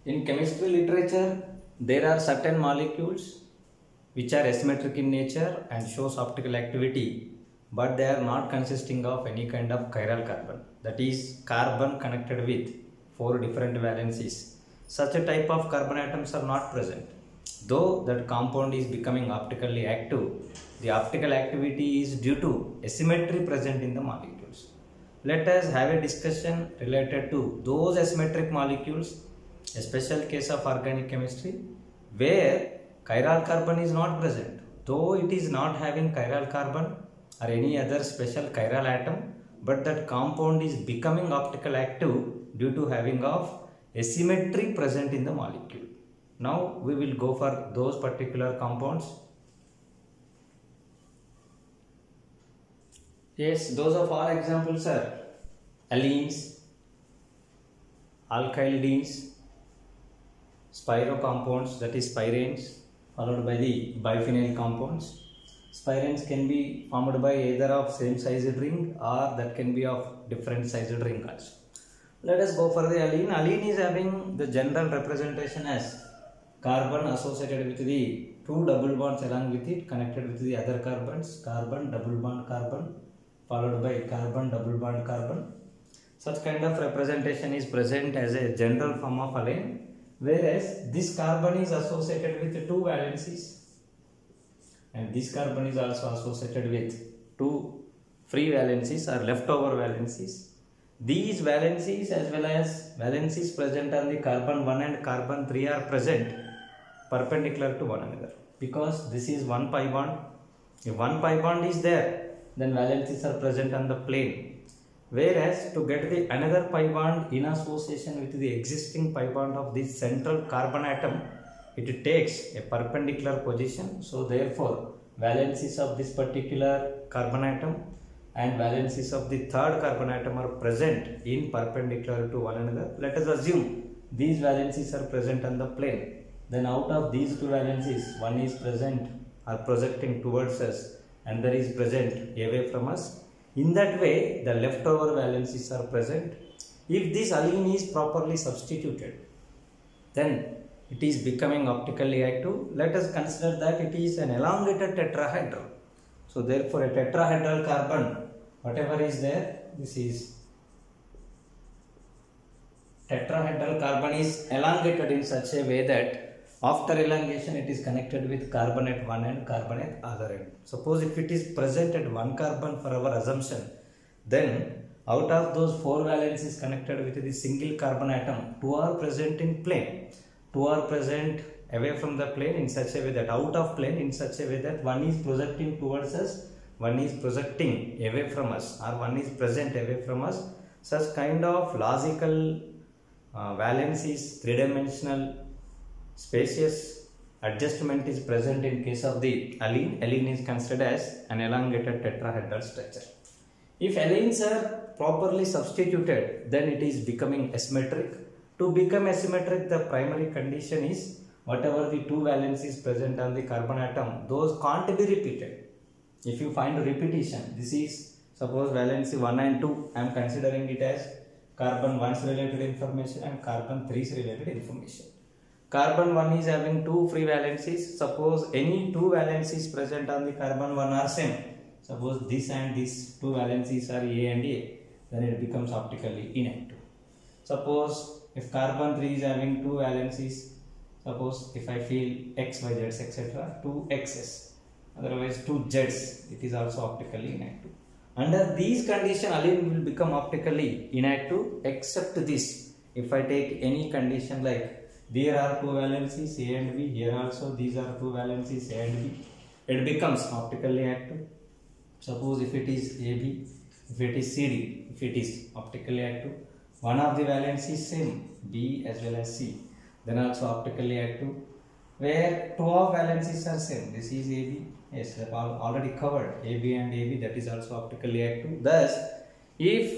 In chemistry literature, there are certain molecules which are asymmetric in nature and shows optical activity, but they are not consisting of any kind of chiral carbon. That is, carbon connected with 4 different valencies. Such a type of carbon atoms are not present. Though that compound is becoming optically active, the optical activity is due to asymmetry present in the molecules. Let us have a discussion related to those asymmetric molecules, a special case of organic chemistry, where chiral carbon is not present. Though it is not having chiral carbon or any other special chiral atom, but that compound is becoming optical active due to having of asymmetry present in the molecule. Now we will go for those particular compounds. Yes, those of all examples are allenes, alkyldines, spiro compounds, that is spirenes, followed by the biphenyl compounds. Spirenes can be formed by either of same sized ring or that can be of different sized ring also. Let us go for the allene. Allene is having the general representation as carbon associated with the 2 double bonds along with it connected with the other carbons, carbon double bond carbon followed by carbon double bond carbon. Such kind of representation is present as a general form of allene, whereas this carbon is associated with 2 valencies and this carbon is also associated with 2 free valencies or leftover valencies. These valencies as well as valencies present on the carbon 1 and carbon 3 are present perpendicular to one another, because this is 1 pi bond. If 1 pi bond is there, then valencies are present on the plane, whereas to get the another pi bond in association with the existing pi bond of this central carbon atom, it takes a perpendicular position. So therefore valencies of this particular carbon atom and valencies of the third carbon atom are present in perpendicular to one another. Let us assume these valencies are present on the plane. Then out of these 2 valencies, one is present or projecting towards us and there is present away from us. In that way, the leftover valencies are present. If this allene is properly substituted, then it is becoming optically active. Let us consider that it is an elongated tetrahedral. So therefore a tetrahedral carbon, whatever is there, this is tetrahedral carbon is elongated in such a way that after elongation it is connected with carbon at one end, carbon at other end. Suppose if it is present at 1 carbon for our assumption, then out of those 4 valencies connected with the single carbon atom, 2 are present in plane, 2 are present away from the plane in such a way that out of plane in such a way that one is projecting towards us, one is projecting away from us, or one is present away from us. Such kind of logical valencies, 3-dimensional spacious adjustment is present in case of the allene. Allene is considered as an elongated tetrahedral structure. If allenes are properly substituted, then it is becoming asymmetric. To become asymmetric, the primary condition is whatever the 2 valencies present on the carbon atom, those can't be repeated. If you find repetition, this is suppose valency 1 and 2, I am considering it as carbon 1's related information and carbon 3's related information. Carbon 1 is having 2 free valencies. Suppose any 2 valencies present on the carbon 1 are same. Suppose this and these 2 valencies are A and A, then it becomes optically inactive. Suppose if carbon 3 is having 2 valencies, suppose if I feel X, Y, Z, etc., 2 X's, otherwise 2 Z's, it is also optically inactive. Under these conditions, allene will become optically inactive except this. If I take any condition like there are 2 valencies A and B, here also these are 2 valencies A and B, it becomes optically active. Suppose if it is AB, if it is CD, if it is optically active, one of the valencies same, B as well as C, then also optically active. Where 2 of valencies are same, this is AB, yes, they are already covered, AB and AB, that is also optically active. Thus, if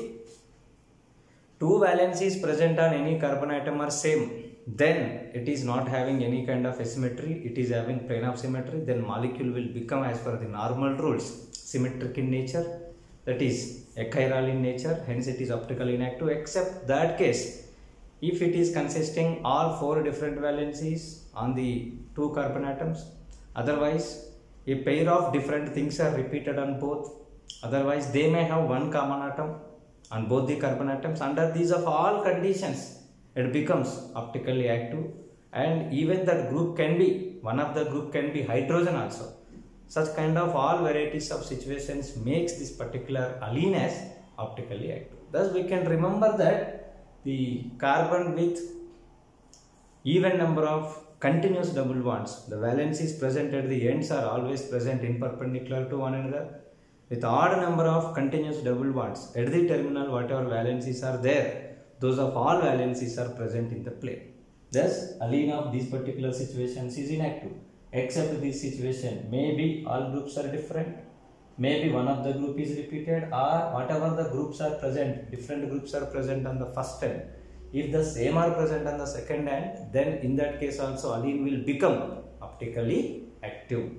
2 valencies present on any carbon atom are same, then it is not having any kind of asymmetry, it is having plane of symmetry, then molecule will become as per the normal rules symmetric in nature, that is achiral in nature, hence it is optically inactive, except that case if it is consisting all 4 different valencies on the 2 carbon atoms. Otherwise, a pair of different things are repeated on both. Otherwise, they may have one common atom on both the carbon atoms. Under these of all conditions, it becomes optically active, and even that group can be, one of the group can be hydrogen also. Such kind of all varieties of situations makes this particular alene as optically active. Thus, we can remember that the carbon with even number of continuous double bonds, the valencies present at the ends are always present in perpendicular to one another. With odd number of continuous double bonds at the terminal, whatever valencies are there, those of all valencies are present in the plane. Thus, alene of these particular situations is inactive. Except this situation, maybe all groups are different, maybe one of the group is repeated, or whatever the groups are present, different groups are present on the first end. If the same are present on the second end, then in that case also alene will become optically active.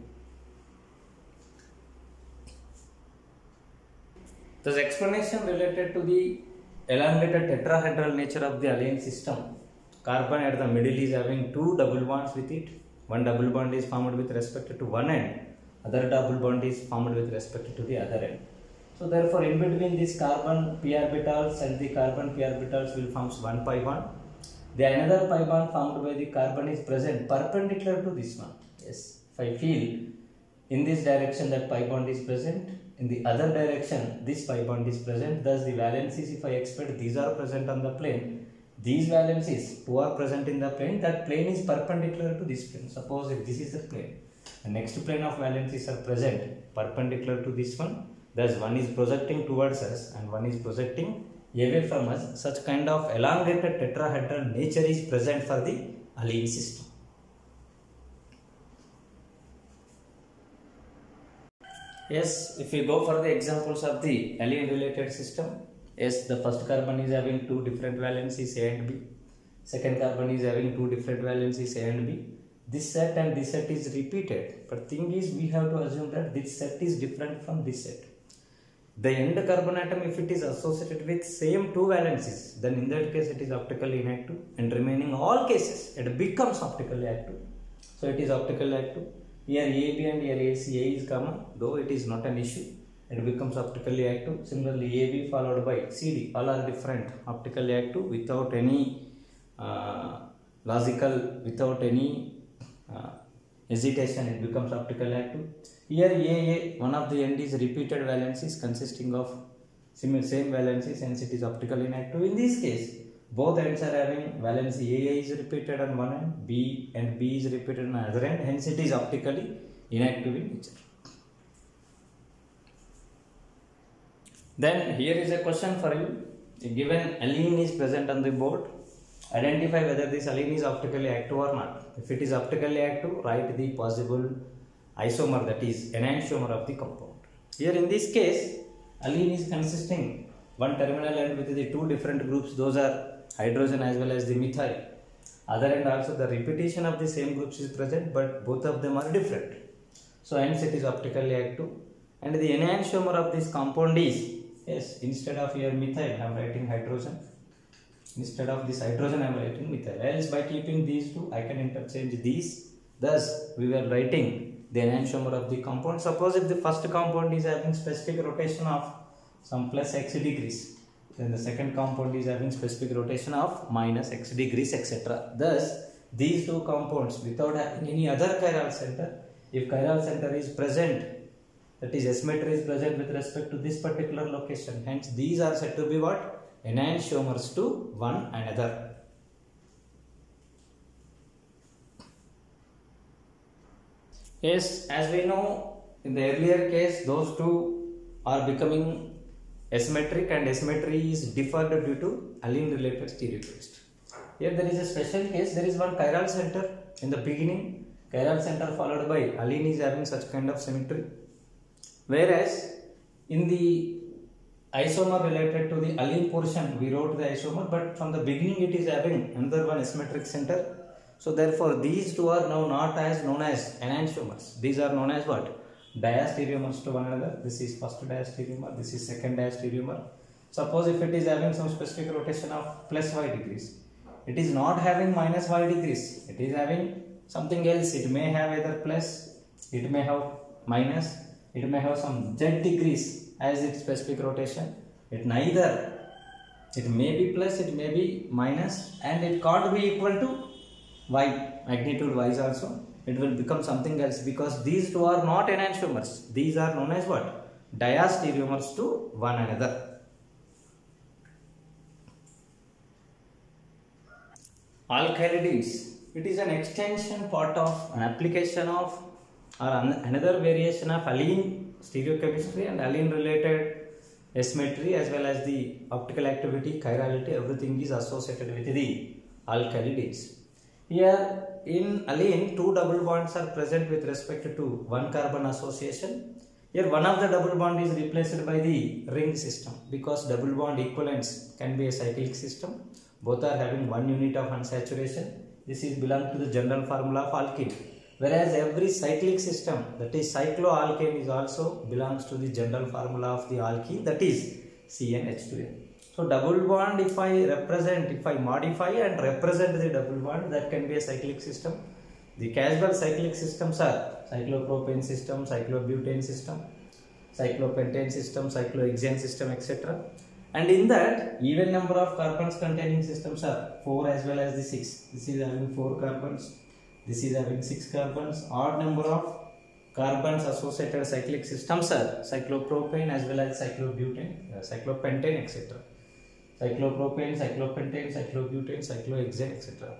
Thus, explanation related to the elongated tetrahedral nature of the alene system. Carbon at the middle is having 2 double bonds with it. One double bond is formed with respect to one end, other double bond is formed with respect to the other end. So therefore, in between these carbon p orbitals and the carbon p orbitals will form one pi bond. The another pi bond formed by the carbon is present perpendicular to this one. Yes, if I feel in this direction that pi bond is present, in the other direction this pi bond is present. Thus the valencies, if I expect these are present on the plane, these valencies who are present in the plane, that plane is perpendicular to this plane. Suppose if this is the plane, the next plane of valencies are present perpendicular to this one. Thus one is projecting towards us and one is projecting away from us. Such kind of elongated tetrahedral nature is present for the alene system. Yes, if we go for the examples of the alene related system, yes, the first carbon is having 2 different valencies A and B. Second carbon is having 2 different valencies A and B. This set and this set is repeated, but thing is we have to assume that this set is different from this set. The end carbon atom, if it is associated with same 2 valencies, then in that case it is optically inactive, and remaining all cases it becomes optically active. So it is optically active. Here AB and here AC, A is common, though it is not an issue. It becomes optically active. Similarly, AB followed by CD, all are different, optically active without any logical, without any hesitation, it becomes optically active. Here AA, one of the end is repeated valencies consisting of same valencies, hence it is optically inactive. In this case, both ends are having valency AA is repeated on one end, B and B is repeated on the other end, hence it is optically inactive in nature. Then here is a question for you. A given alene is present on the board. Identify whether this alene is optically active or not. If it is optically active, write the possible isomer, that is enantiomer of the compound. Here in this case, alene is consisting one terminal end with the 2 different groups, those are hydrogen as well as the methyl. Other end also the repetition of the same groups is present, but both of them are different. So hence it is optically active. And the enantiomer of this compound is, yes, instead of here methyl, I am writing hydrogen. Instead of this hydrogen, I am writing methyl. Else by keeping these 2, I can interchange these. Thus, we were writing the enantiomer of the compound. Suppose if the first compound is having specific rotation of some plus x degrees, then the second compound is having specific rotation of minus x degrees, etc. Thus, these 2 compounds without having any other chiral center, if chiral center is present, that is asymmetry is present with respect to this particular location, hence these are said to be what? Enantiomers to one another. Yes, as we know, in the earlier case, those 2 are becoming asymmetric, and asymmetry is differed due to alene related stereochemistry. Here there is a special case, there is one chiral center in the beginning, chiral center followed by alene is having such kind of symmetry. Whereas in the isomer related to the alene portion, we wrote the isomer, but from the beginning it is having another one asymmetric center. So therefore these 2 are now not as known as enantiomers. These are known as what? Diastereomers to one another. This is first diastereomer, this is second diastereomer. Suppose if it is having some specific rotation of plus y degrees, It is not having minus y degrees. It is having something else. It may have either plus, it may have minus, it may have some z degrees as its specific rotation. It may be plus, it may be minus, and it can't be equal to y, magnitude wise also. It will become something else because these two are not enantiomers. These are known as what? Diastereomers to one another. Alkylides. It is an extension part of an application of or another variation of alene stereochemistry and alene related asymmetry as well as the optical activity, chirality, everything is associated with the alkylides. Here in alene, two double bonds are present with respect to one carbon association. Here one of the double bond is replaced by the ring system because double bond equivalents can be a cyclic system. Both are having one unit of unsaturation. This is belong to the general formula of alkene. Whereas every cyclic system, that is cycloalkane, is also belongs to the general formula of the alkene, that is CnH2n. So double bond, if I modify and represent the double bond, that can be a cyclic system. The casual cyclic systems are cyclopropane system, cyclobutane system, cyclopentane system, cyclohexane system, etc. And in that, even number of carbons containing systems are 4 as well as the 6. This is having 4 carbons. This is having 6 carbons. Odd number of carbons associated cyclic systems are cyclopropane as well as cyclobutane, cyclopentane, etc. Cyclopropane, cyclopentane, cyclobutane, cyclohexane, etc.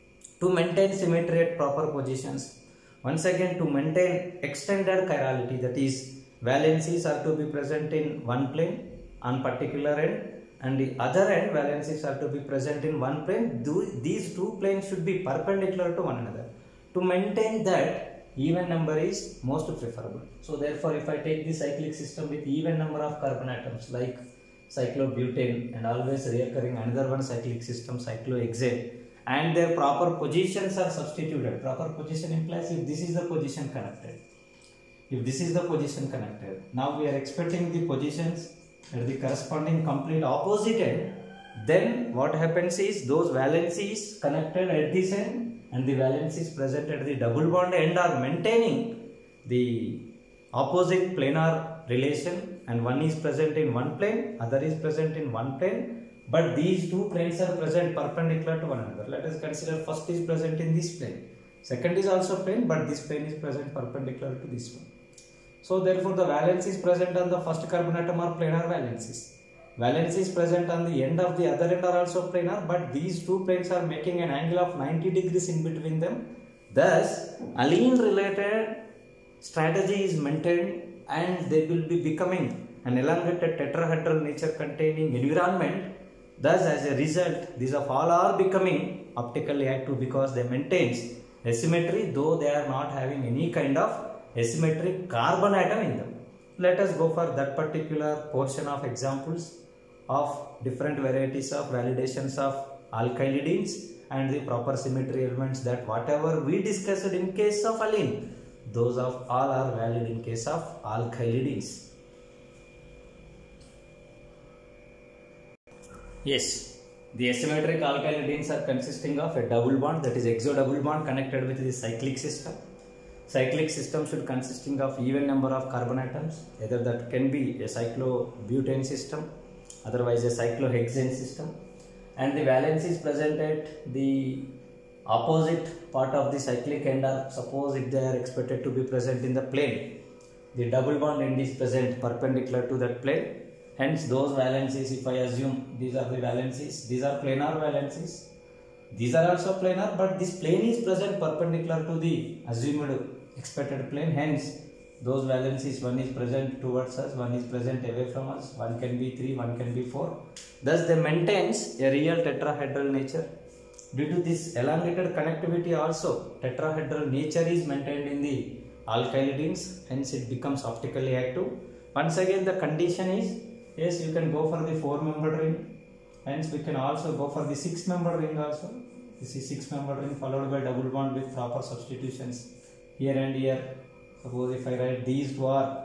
To maintain symmetry at proper positions, once again to maintain extended chirality, that is valencies are to be present in one plane on particular end, and the other end valencies are to be present in one plane. These two planes should be perpendicular to one another. To maintain that, even number is most preferable. So therefore, if I take the cyclic system with even number of carbon atoms like cyclobutane and always recurring another one cyclic system, cyclohexane, and their proper positions are substituted. Proper position implies if this is the position connected. If this is the position connected, now we are expecting the positions at the corresponding complete opposite end. Then what happens is those valencies connected at this end and the valencies present at the double bond end are maintaining the opposite planar relation, and one is present in one plane, other is present in one plane, but these two planes are present perpendicular to one another. Let us consider first is present in this plane, second is also plane, but this plane is present perpendicular to this one. So therefore the valencies present on the first carbon atom are planar valencies. Valencies present on the end of the other end are also planar, but these two planes are making an angle of 90 degrees in between them. Thus, alene related strategy is maintained and they will be becoming an elongated tetrahedral nature containing environment. Thus, as a result, these of all are becoming optically active because they maintain asymmetry, though they are not having any kind of asymmetric carbon atom in them. Let us go for that particular portion of examples of different varieties of validations of alkylides and the proper symmetry elements, that whatever we discussed in case of alene, those of all are valid in case of alkylides. Yes, the asymmetric alkylides are consisting of a double bond, that is exo double bond connected with the cyclic system. Cyclic system should consisting of even number of carbon atoms, either that can be a cyclobutane system, otherwise a cyclohexane system, and the valencies present at the opposite part of the cyclic end are, suppose if they are expected to be present in the plane, the double bond end is present perpendicular to that plane. Hence those valencies, if I assume these are the valencies, these are planar valencies, these are also planar, but this plane is present perpendicular to the assumed expected plane. Hence those valencies, one is present towards us, one is present away from us, one can be 3, one can be 4. Thus they maintains a real tetrahedral nature. Due to this elongated connectivity also, tetrahedral nature is maintained in the alkylides, hence it becomes optically active. Once again the condition is, yes, you can go for the 4-membered ring, hence we can also go for the 6-membered ring also. This is 6-membered ring followed by double bond with proper substitutions here and here. Suppose if I write these two are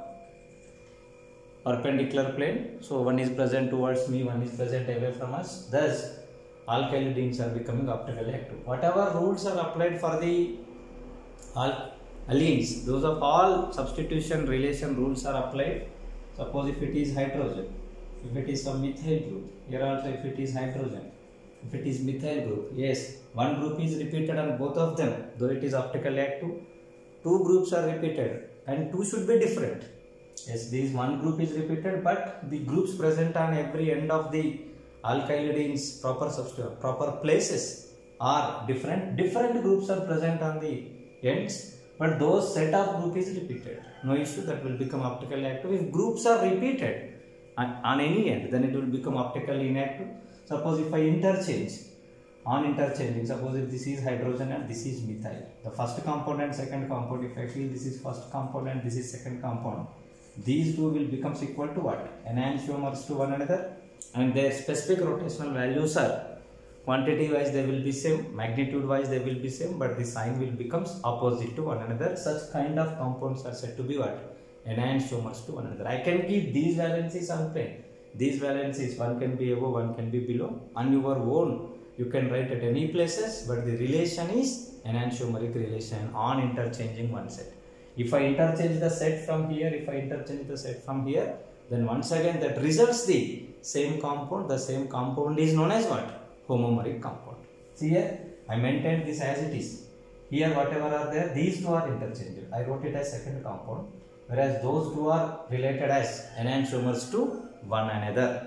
perpendicular plane, so one is present towards me, one is present away from us. Thus alkylides are becoming optically active. Whatever rules are applied for the alkenes, those of all substitution relation rules are applied. Suppose if it is hydrogen, if it is some methyl group, here also if it is hydrogen, if it is methyl group, yes, one group is repeated on both of them, though it is optically active. Two groups are repeated and two should be different. Yes, this one group is repeated, but the groups present on every end of the alkylides proper places are different. Different groups are present on the ends, but those set of group is repeated. No issue, that will become optically active. If groups are repeated on any end, then it will become optically inactive. Suppose if I interchange, on interchanging, suppose if this is hydrogen and this is methyl, the first component, second component, if I feel this is first component, this is second component, these two will become equal to what? Enantiomers to one another, and their specific rotational values are quantity wise they will be same, magnitude wise they will be same, but the sign will becomes opposite to one another. Such kind of compounds are said to be what? Enantiomers to one another. I can keep these valencies on plane. These valencies, one can be above, one can be below. On your own, you can write at any places, but the relation is enantiomeric relation on interchanging one set. If I interchange the set from here, if I interchange the set from here, then once again that results the same compound. The same compound is known as what? Homomeric compound. See here, I maintained this as it is. Here whatever are there, these two are interchangeable. I wrote it as second compound, whereas those two are related as enantiomers to one another.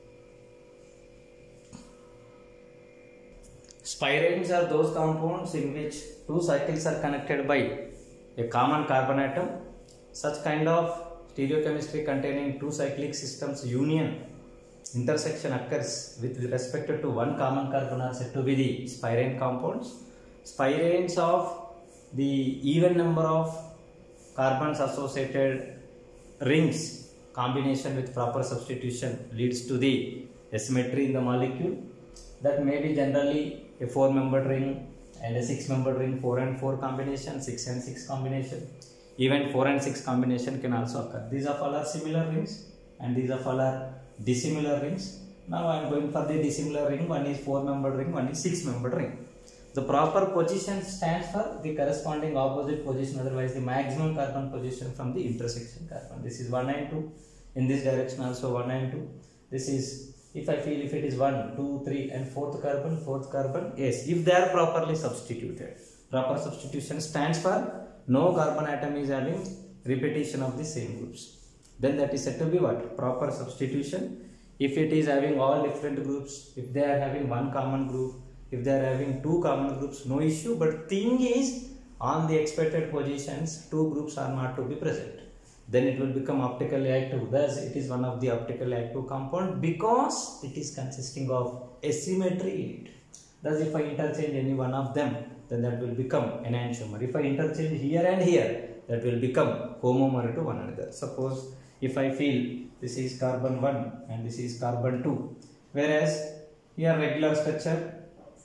Spiranes are those compounds in which two cycles are connected by a common carbon atom. Such kind of stereochemistry containing two cyclic systems union intersection occurs with respect to one common carbon are said to be the spirane compounds. Spiranes of the even number of carbons associated rings combination with proper substitution leads to the asymmetry in the molecule. That may be generally a 4-membered ring and a 6-membered ring, 4 and 4 combination, 6 and 6 combination. Even 4 and 6 combination can also occur. These of all are similar rings and these of all are dissimilar rings. Now I am going for the dissimilar ring. One is 4-membered ring, one is 6-membered ring. The proper position stands for the corresponding opposite position, otherwise the maximum carbon position from the intersection carbon. This is 1 and 2. In this direction also 1 and 2. This is, if I feel if it is 1, 2, 3 and 4th carbon, yes, if they are properly substituted. Proper substitution stands for no carbon atom is having repetition of the same groups. Then that is said to be what? Proper substitution. If it is having all different groups, if they are having one common group, if they are having two common groups, no issue. But thing is, on the expected positions, two groups are not to be present. Then it will become optically active. Thus, it is one of the optically active compound because it is consisting of asymmetry in it. Thus, if I interchange any one of them, then that will become enantiomer. If I interchange here and here, that will become homomer to one another. Suppose if I feel this is carbon 1 and this is carbon 2, whereas here regular structure,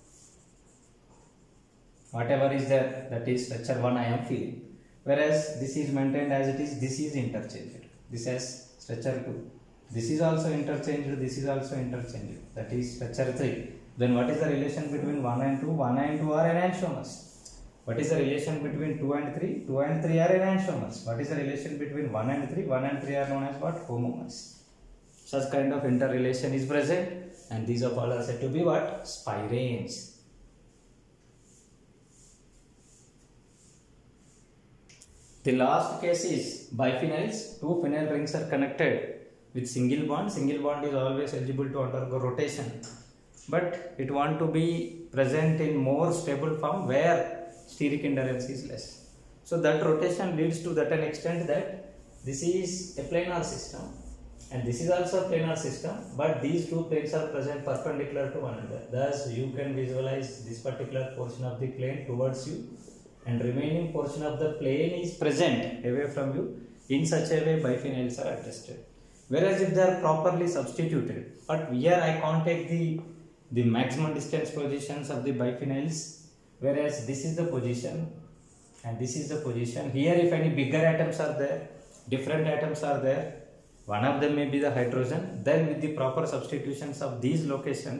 whatever is there, that is structure 1 I am feeling. Whereas this is maintained as it is, this is interchanged. This has structure 2. This is also interchanged, this is also interchanged. That is structure 3. Then what is the relation between 1 and 2? 1 and 2 are enantiomers. What is the relation between 2 and 3? 2 and 3 are enantiomers. What is the relation between 1 and 3? 1 and 3 are known as what? Homomers. Such kind of interrelation is present, and these of all are said to be what? Spiranes. The last case is biphenyls. Two phenyl rings are connected with single bond. Single bond is always eligible to undergo rotation, but it want to be present in more stable form where steric endurance is less. So that rotation leads to that an extent that this is a planar system and this is also a planar system, but these two planes are present perpendicular to one another. Thus you can visualize this particular portion of the plane towards you and remaining portion of the plane is present away from you. In such a way biphenyls are adjusted. Whereas if they are properly substituted, but here I can't take the maximum distance positions of the biphenyls, whereas this is the position and this is the position. Here if any bigger atoms are there, different atoms are there, one of them may be the hydrogen, then with the proper substitutions of these locations,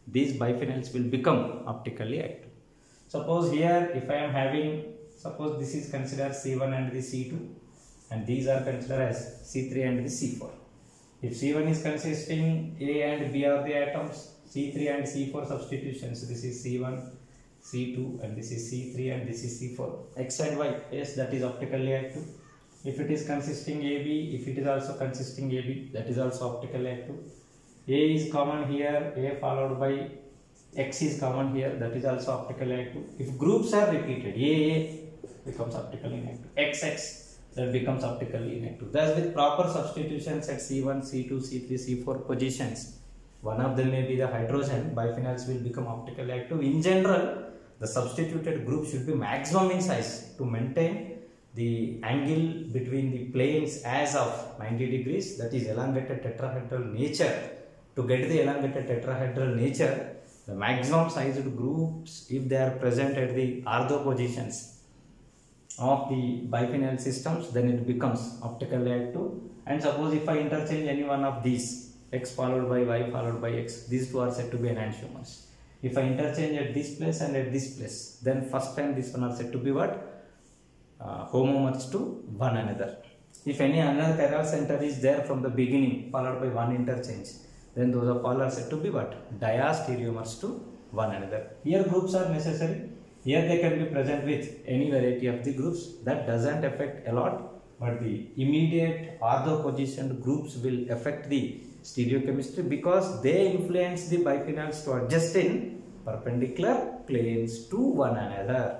these biphenyls will become optically active. Suppose here if I am having, suppose this is considered C1 and the C2 and these are considered as C3 and the C4. If C1 is consisting A and B are the atoms, C3 and C4 substitutions, this is C1, C2 and this is C3 and this is C4. X and Y, yes, that is optically active. If it is consisting AB, if it is also consisting AB, that is also optically active. A is common here, A followed by X is common here, that is also optically active. If groups are repeated, A becomes optically inactive, XX that becomes optically inactive. Thus with proper substitutions at C1, C2, C3, C4 positions, one of them may be the hydrogen, biphenyls will become optically active. In general, the substituted group should be maximum in size to maintain the angle between the planes as of 90 degrees, that is elongated tetrahedral nature. To get the elongated tetrahedral nature, the maximum sized groups, if they are present at the ortho positions of the biphenyl systems, then it becomes optically active. And suppose if I interchange any one of these, X followed by Y followed by X, these two are said to be enantiomers. If I interchange at this place and at this place, then first time this one are said to be what? Homomers to one another. If any another chiral center is there from the beginning followed by one interchange, then those of all are said to be what? Diastereomers to one another. Here groups are necessary. Here they can be present with any variety of the groups. That doesn't affect a lot, but the immediate ortho positioned groups will affect the stereochemistry because they influence the biphenyls to adjust in perpendicular planes to one another.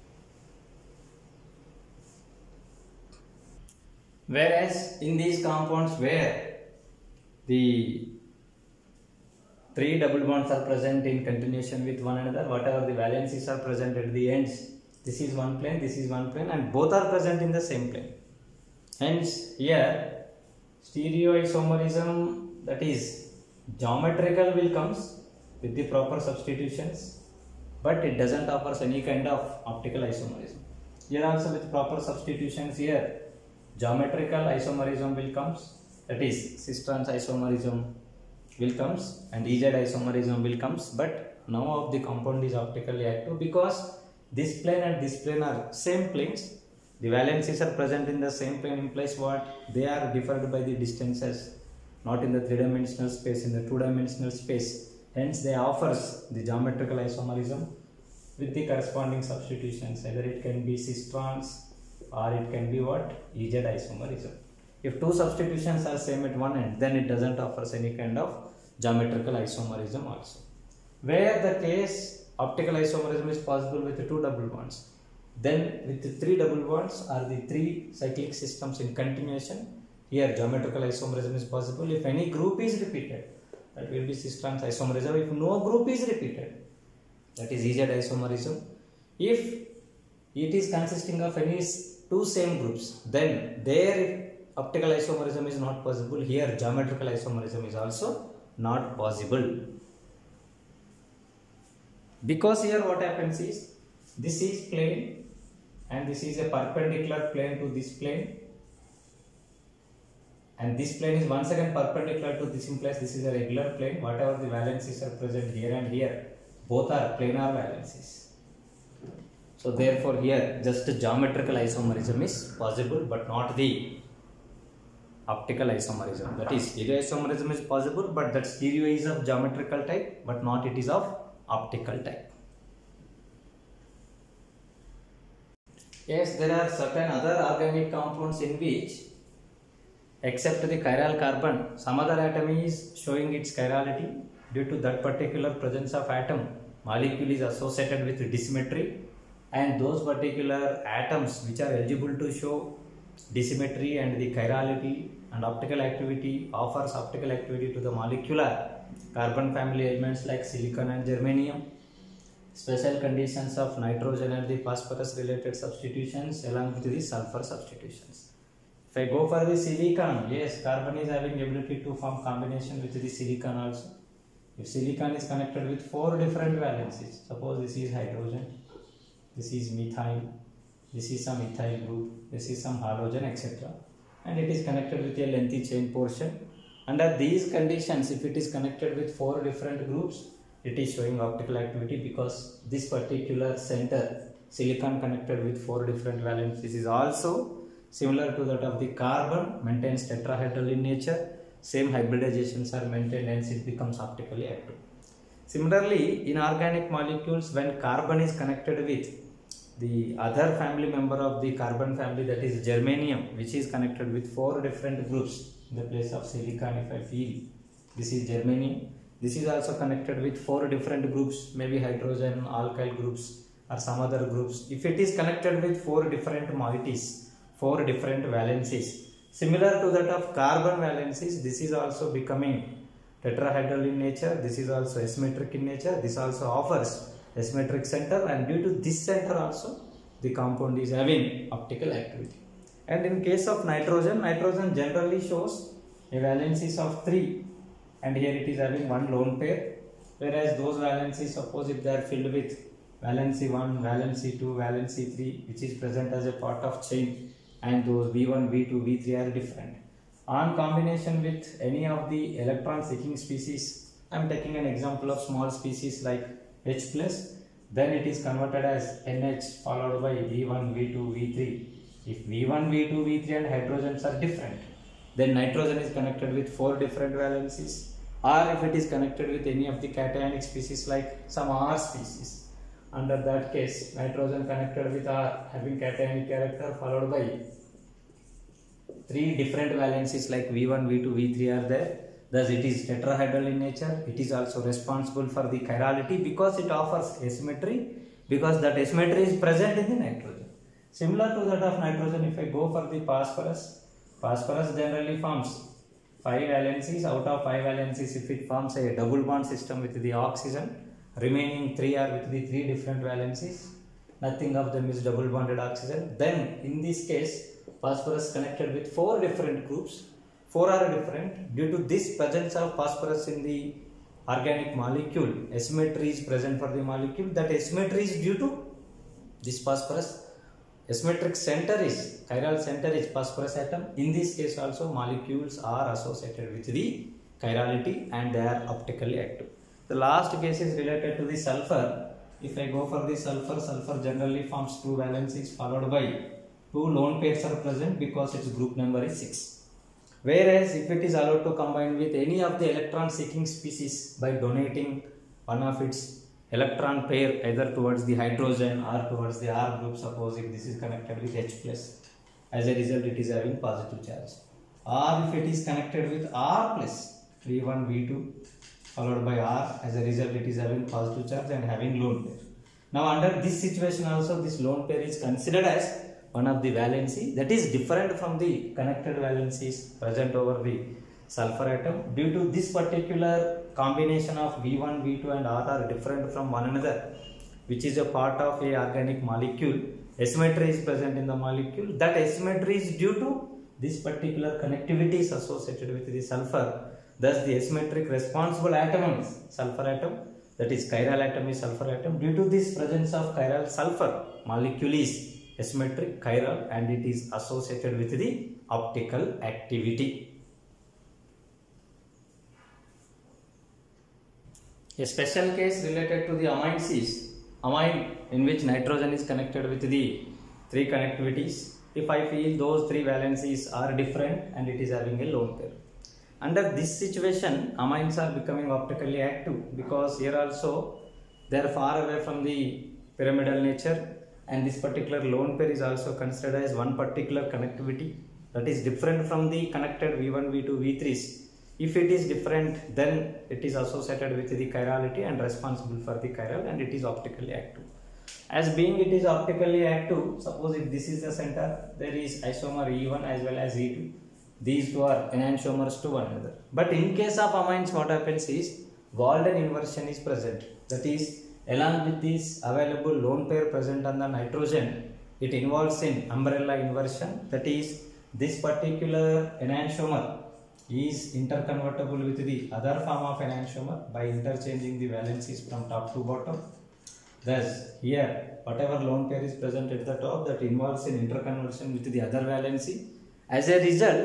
Whereas in these compounds where the three double bonds are present in continuation with one another, whatever the valencies are present at the ends, this is one plane, this is one plane, and both are present in the same plane. Hence here stereoisomerism, that is geometrical, will comes with the proper substitutions, but it doesn't offer any kind of optical isomerism. Here also with proper substitutions, here geometrical isomerism will comes, that is cis trans isomerism will comes and EZ isomerism will comes, but none of the compound is optically active because this plane and this plane are same planes. The valencies are present in the same plane implies what? They are differed by the distances, not in the three-dimensional space, in the two-dimensional space. Hence they offers the geometrical isomerism with the corresponding substitutions. Either it can be cis trans or it can be what? EZ isomerism. If two substitutions are same at one end, then it doesn't offer any kind of geometrical isomerism also. Where the case optical isomerism is possible with the two double bonds, then with the three double bonds or the three cyclic systems in continuation, here geometrical isomerism is possible. If any group is repeated, that will be cis trans isomerism. If no group is repeated, that is EZ isomerism. If it is consisting of any two same groups, then there optical isomerism is not possible. Here geometrical isomerism is also not possible, because here what happens is this is plane and this is a perpendicular plane to this plane, and this plane is once again perpendicular to this, implies this is a regular plane. Whatever the valencies are present here and here, both are planar valencies. So therefore here just geometrical isomerism is possible, but not the optical isomerism. That is stereoisomerism is possible, but that stereo is of geometrical type, but not it is of optical type. Yes, there are certain other organic compounds in which, except the chiral carbon, some other atom is showing its chirality. Due to that particular presence of atom, molecule is associated with dissymmetry, and those particular atoms which are eligible to show dissymmetry and the chirality and optical activity offers optical activity to the molecular carbon family elements like silicon and germanium. Special conditions of nitrogen and the phosphorus related substitutions along with the sulfur substitutions. If I go for the silicon, yes, carbon is having ability to form combination with the silicon also. If silicon is connected with four different valencies, suppose this is hydrogen, this is methyl, this is some ethyl group, this is some halogen, etc. And it is connected with a lengthy chain portion. Under these conditions, if it is connected with four different groups, it is showing optical activity because this particular center silicon connected with 4 different valencies is also similar to that of the carbon, maintains tetrahedral in nature, same hybridizations are maintained, hence it becomes optically active. Similarly, in organic molecules, when carbon is connected with the other family member of the carbon family, that is germanium, which is connected with 4 different groups in the place of silicon. If I feel this is germanium, this is also connected with 4 different groups, maybe hydrogen, alkyl groups or some other groups. If it is connected with 4 different moieties, 4 different valencies, similar to that of carbon valencies, this is also becoming tetrahedral in nature, this is also asymmetric in nature, this also offers asymmetric center, and due to this center also the compound is having optical activity. And in case of nitrogen, nitrogen generally shows a valencies of 3, and here it is having 1 lone pair, whereas those valencies, suppose if they are filled with valency 1, valency 2, valency 3, which is present as a part of chain, and those V1, V2, V3 are different. On combination with any of the electron seeking species, I am taking an example of small species like H+, then it is converted as NH followed by V1, V2, V3. If V1, V2, V3 and hydrogens are different, then nitrogen is connected with 4 different valencies, or if it is connected with any of the cationic species like some R species, under that case nitrogen connected with R having cationic character followed by 3 different valencies like V1, V2, V3 are there. Thus it is tetrahedral in nature. It is also responsible for the chirality because it offers asymmetry, because that asymmetry is present in the nitrogen. Similar to that of nitrogen, if I go for the phosphorus, phosphorus generally forms 5 valencies. Out of 5 valencies, if it forms a double bond system with the oxygen, remaining 3 are with the 3 different valencies. Nothing of them is double bonded oxygen. Then in this case, phosphorus connected with 4 different groups. 4 are different. Due to this presence of phosphorus in the organic molecule, asymmetry is present for the molecule. That asymmetry is due to this phosphorus. Asymmetric center is, chiral center is phosphorus atom. In this case also molecules are associated with the chirality and they are optically active. The last case is related to the sulfur. If I go for the sulfur, sulfur generally forms 2 valencies followed by 2 lone pairs are present because its group number is 6. Whereas if it is allowed to combine with any of the electron seeking species by donating one of its electron pair either towards the hydrogen or towards the R group, suppose if this is connected with H+, as a result it is having positive charge. Or if it is connected with R+, V1, V2 followed by R, as a result it is having positive charge and having lone pair. Now under this situation also this lone pair is considered as one of the valency that is different from the connected valencies present over the sulfur atom. Due to this particular combination of V1, V2 and R are different from one another, which is a part of a organic molecule, asymmetry is present in the molecule. That asymmetry is due to this particular connectivity is associated with the sulfur. Thus the asymmetric responsible atom is sulfur atom, that is chiral atom is sulfur atom. Due to this presence of chiral sulfur, molecule is asymmetric, chiral, and it is associated with the optical activity. A special case related to the amines is amine in which nitrogen is connected with the 3 connectivities. If I feel those 3 valencies are different and it is having a lone pair. Under this situation, amines are becoming optically active because here also they are far away from the pyramidal nature, and this particular lone pair is also considered as one particular connectivity that is different from the connected V1, V2, V3s. If it is different, then it is associated with the chirality and responsible for the chiral, and it is optically active. As being it is optically active, suppose if this is the center, there is isomer E1 as well as E2. These 2 are enantiomers to one another. But in case of amines, what happens is Walden inversion is present. That is, along with this available lone pair present on the nitrogen, it involves in umbrella inversion. That is, this particular enantiomer is interconvertible with the other form of enantiomer by interchanging the valencies from top to bottom. Thus, here whatever lone pair is present at the top, that involves in interconversion with the other valency. As a result,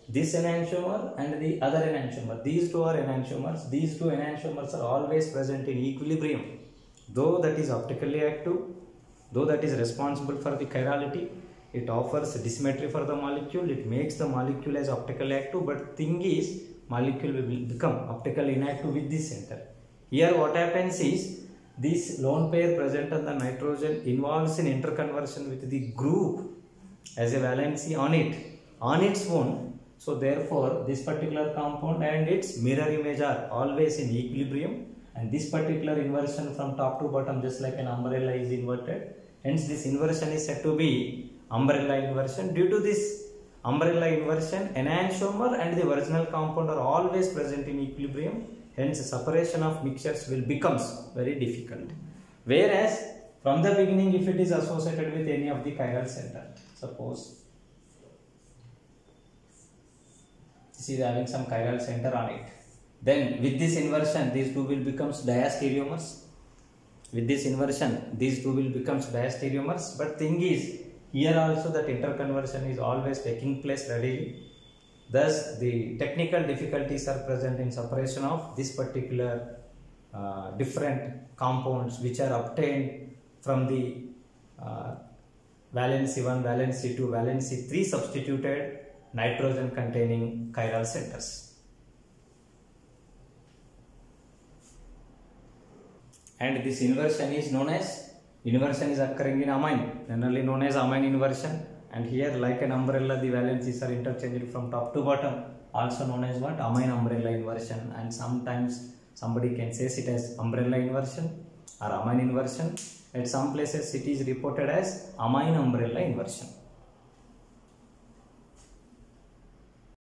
this enantiomer and the other enantiomer. These two are enantiomers. These two enantiomers are always present in equilibrium. Though that is optically active, though that is responsible for the chirality, it offers dissymmetry for the molecule. It makes the molecule as optically active, but thing is, molecule will become optically inactive with this center. Here what happens is, this lone pair present on the nitrogen involves in interconversion with the group as a valency on its own. So therefore this particular compound and its mirror image are always in equilibrium, and this particular inversion from top to bottom, just like an umbrella, is inverted. Hence this inversion is said to be umbrella inversion. Due to this umbrella inversion, enantiomer and the original compound are always present in equilibrium. Hence separation of mixtures will becomes very difficult. Whereas from the beginning, if it is associated with any of the chiral center, suppose this is having some chiral center on it, then with this inversion these two will becomes diastereomers. With this inversion these two will becomes diastereomers. But thing is, here also that interconversion is always taking place readily. Thus the technical difficulties are present in separation of this particular different compounds which are obtained from the valency 1, valency 2, valency 3 substituted nitrogen containing chiral centers. And this inversion is known as, inversion is occurring in amine, generally known as amine inversion. And here, like an umbrella, the valencies are interchanged from top to bottom, also known as what? Amine umbrella inversion. And sometimes somebody can say it as umbrella inversion or amine inversion. At some places it is reported as amine umbrella inversion.